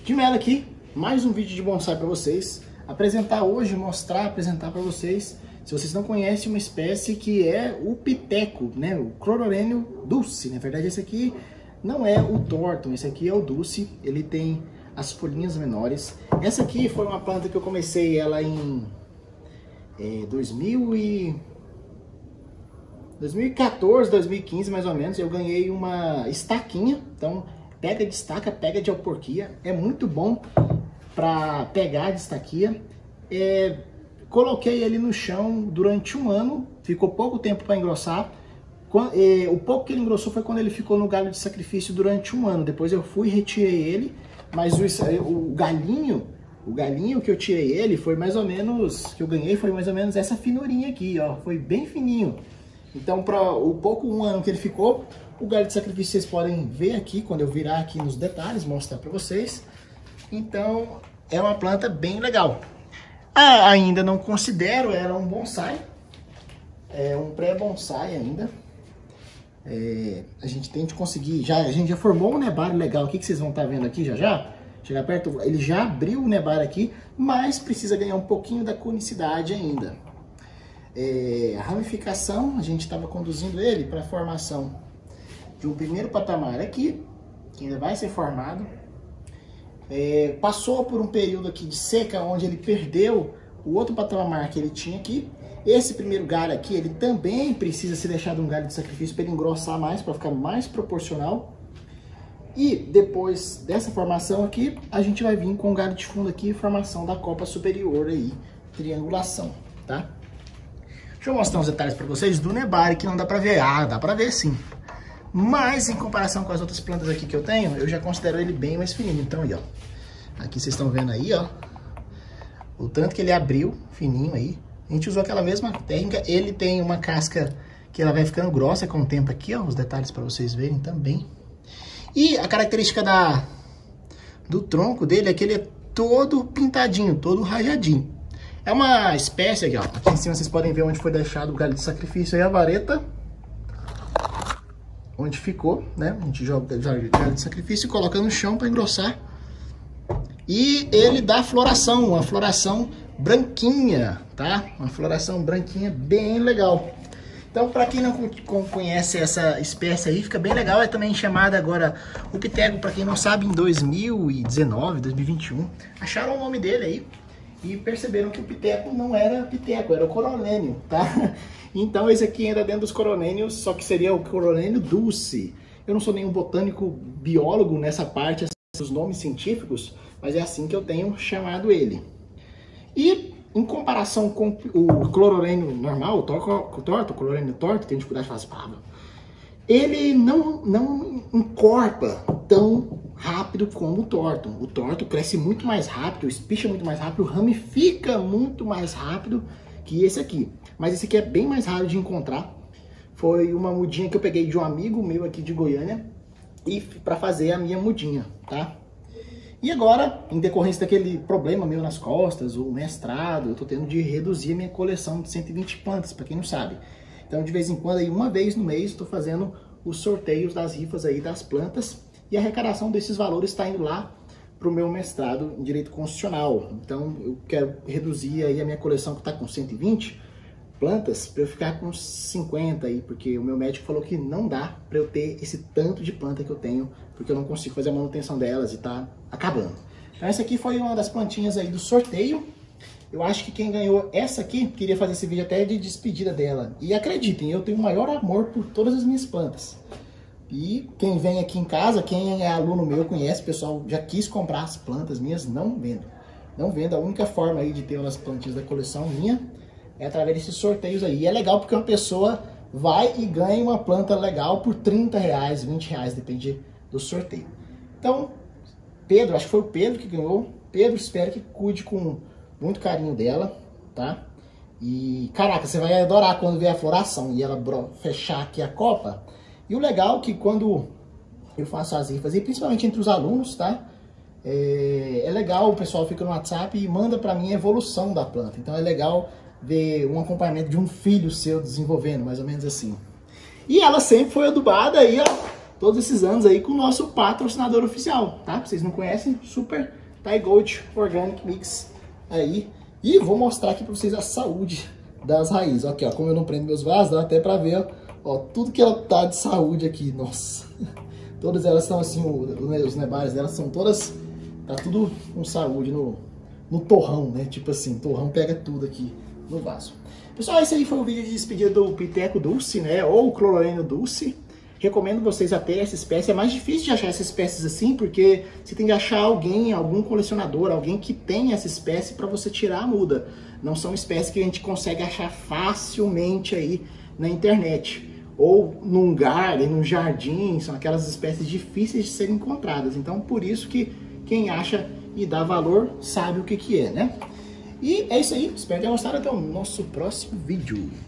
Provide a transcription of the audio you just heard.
De Mello aqui, mais um vídeo de bonsai para vocês. Apresentar para vocês, se vocês não conhecem, uma espécie que é o piteco, né? O Chlororenium dulce. Na verdade, esse aqui não é o Thornton, esse aqui é o dulce. Ele tem as folhinhas menores. Essa aqui foi uma planta que eu comecei ela em 2014, 2015 mais ou menos. Eu ganhei uma estaquinha, então pega de estaca, pega de alporquia, é muito bom para pegar de estaquia. Coloquei ele no chão durante um ano, ficou pouco tempo para engrossar. O pouco que ele engrossou foi quando ele ficou no galho de sacrifício durante um ano. Depois eu fui, retirei ele, mas o galinho que eu tirei ele foi mais ou menos, que eu ganhei foi mais ou menos essa finurinha aqui, ó, foi bem fininho. Então, para o pouco um ano que ele ficou, o galho de sacrifício vocês podem ver aqui, quando eu virar aqui nos detalhes, mostrar para vocês. Então, é uma planta bem legal. Ainda não considero ela um bonsai, é um pré-bonsai ainda. A gente tem que conseguir, a gente já formou um nebário legal aqui, que vocês vão estar vendo aqui já. Chegar perto, ele já abriu o nebário aqui, mas precisa ganhar um pouquinho da conicidade ainda. A ramificação, a gente estava conduzindo ele para a formação de um primeiro patamar aqui, que ainda vai ser formado. Passou por um período aqui de seca, onde ele perdeu o outro patamar que ele tinha aqui. Esse primeiro galho aqui, ele também precisa ser deixado um galho de sacrifício para ele engrossar mais, para ficar mais proporcional. E depois dessa formação aqui, a gente vai vir com o galho de fundo aqui, formação da copa superior aí, triangulação, tá? Deixa eu mostrar uns detalhes para vocês do nebário que não dá para ver. Dá para ver sim. Mas em comparação com as outras plantas aqui que eu tenho, eu já considero ele bem mais fininho. Então aí, ó. Aqui vocês estão vendo aí, ó. O tanto que ele abriu, fininho aí. A gente usou aquela mesma técnica. Ele tem uma casca que ela vai ficando grossa com o tempo aqui, ó. Os detalhes para vocês verem também. E a característica do tronco dele é que ele é todo pintadinho, todo rajadinho. É uma espécie aqui, ó. Aqui em cima vocês podem ver onde foi deixado o galho de sacrifício aí, a vareta. Onde ficou, né? A gente joga o galho de sacrifício e coloca no chão para engrossar. E ele dá floração, uma floração branquinha, tá? Uma floração branquinha bem legal. Então, para quem não conhece essa espécie aí, fica bem legal. É também chamada agora o piteco, para quem não sabe, em 2019, 2021, acharam o nome dele aí. E perceberam que o piteco não era piteco, era o Chlororenium, tá? Então esse aqui entra dentro dos Chlororeniums, só que seria o Chlororenium dulce. Eu não sou nenhum botânico biólogo nessa parte, os nomes científicos, mas é assim que eu tenho chamado ele. E em comparação com o Chlororenium normal, o Chlororenium torto, tem de cuidar de fazer palavra, ele não encorpa tão rápido como o Thornton. O Thornton cresce muito mais rápido, espicha muito mais rápido, ramifica muito mais rápido que esse aqui. Mas esse aqui é bem mais raro de encontrar. Foi uma mudinha que eu peguei de um amigo meu aqui de Goiânia e para fazer a minha mudinha, tá? E agora, em decorrência daquele problema meu nas costas, o mestrado, eu tô tendo de reduzir a minha coleção de 120 plantas, para quem não sabe. Então, de vez em quando, aí, uma vez no mês, estou fazendo os sorteios das rifas aí das plantas. E a arrecadação desses valores está indo lá para o meu mestrado em Direito Constitucional. Então, eu quero reduzir aí a minha coleção que está com 120 plantas para eu ficar com 50 aí, porque o meu médico falou que não dá para eu ter esse tanto de planta que eu tenho, porque eu não consigo fazer a manutenção delas e está acabando. Então, essa aqui foi uma das plantinhas aí do sorteio. Eu acho que quem ganhou essa aqui, queria fazer esse vídeo até de despedida dela. E acreditem, eu tenho o maior amor por todas as minhas plantas. E quem vem aqui em casa, quem é aluno meu, conhece, pessoal, já quis comprar as plantas minhas, não vendo. Não vendo, a única forma aí de ter umas plantinhas da coleção minha é através desses sorteios aí. E é legal porque uma pessoa vai e ganha uma planta legal por R$30, R$20, depende do sorteio. Então, Pedro, acho que foi o Pedro que ganhou. Pedro, espero que cuide com muito carinho dela, tá? E, caraca, você vai adorar quando ver a floração e ela fechar aqui a copa. E o legal é que quando eu faço as rifas, e principalmente entre os alunos, tá? É legal, o pessoal fica no WhatsApp e manda pra mim a evolução da planta. Então é legal ver um acompanhamento de um filho seu desenvolvendo, mais ou menos assim. E ela sempre foi adubada aí, ó, todos esses anos aí com o nosso patrocinador oficial, tá? Vocês não conhecem? Super Thai Gold Organic Mix aí. E vou mostrar aqui pra vocês a saúde das raízes. Aqui, ó, como eu não prendo meus vasos, dá até pra ver, ó, tudo que ela tá de saúde aqui, nossa. Todas elas estão assim, os nebares delas são todas, tá tudo com saúde no torrão, né? Tipo assim, torrão pega tudo aqui no vaso. Pessoal, esse aí foi o vídeo de despedida do Piteco Dulce, né? Ou Cloroleno Dulce. Recomendo vocês a ter essa espécie. É mais difícil de achar essas espécies assim, porque você tem que achar alguém, algum colecionador, alguém que tenha essa espécie para você tirar a muda. Não são espécies que a gente consegue achar facilmente aí na internet. Ou num garden, num jardim, são aquelas espécies difíceis de serem encontradas. Então, por isso que quem acha e dá valor sabe o que é, né? E é isso aí. Espero que tenham gostado. Até o nosso próximo vídeo.